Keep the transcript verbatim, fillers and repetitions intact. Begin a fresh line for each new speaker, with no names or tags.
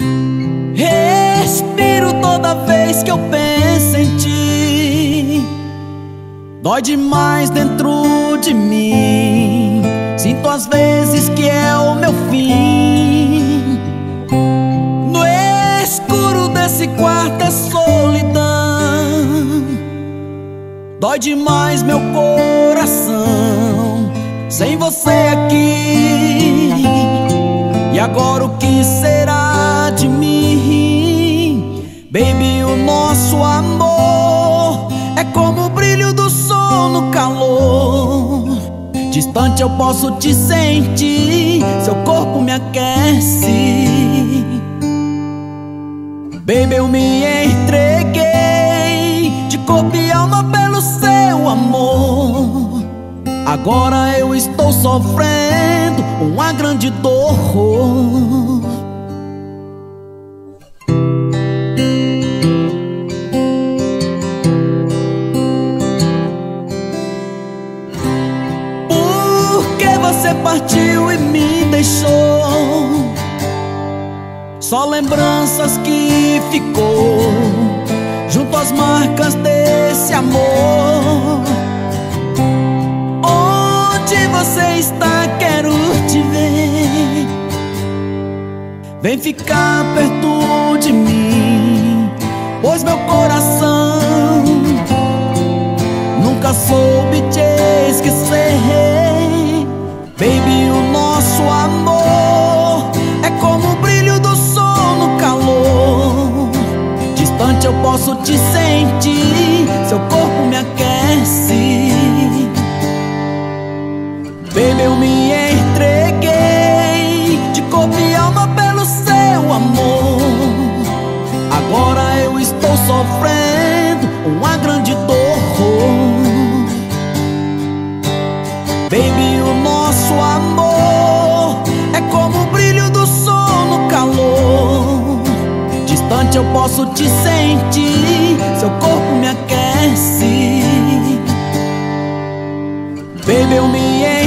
Respiro toda vez que eu penso em ti. Dói demais dentro de mim. Sinto às vezes que é o meu fim. No escuro desse quarto é solidão. Dói demais meu coração sem você aqui. E agora o que será de mim? Baby, o nosso amor é como o brilho do sol no calor. Distante eu posso te sentir, seu corpo me aquece. Baby, eu me entreguei de corpo e alma pelo seu amor. Agora eu estou sofrendo uma grande dor. Porque você partiu e me deixou só lembranças que ficou junto às marcas desse amor. Onde você está? Quero te ver. Vem ficar perto de mim, pois meu coração nunca soube te esquecer. Baby, o nosso amor é como o brilho do sol no calor. Distante eu posso te sentir, seu corpo me aquece. Baby, eu me entreguei de corpo e alma pelo seu amor. Agora eu estou sofrendo uma grande dor. Baby, o nosso amor é como o brilho do sol no calor. Distante eu posso te sentir, seu corpo me aquece. Baby, eu me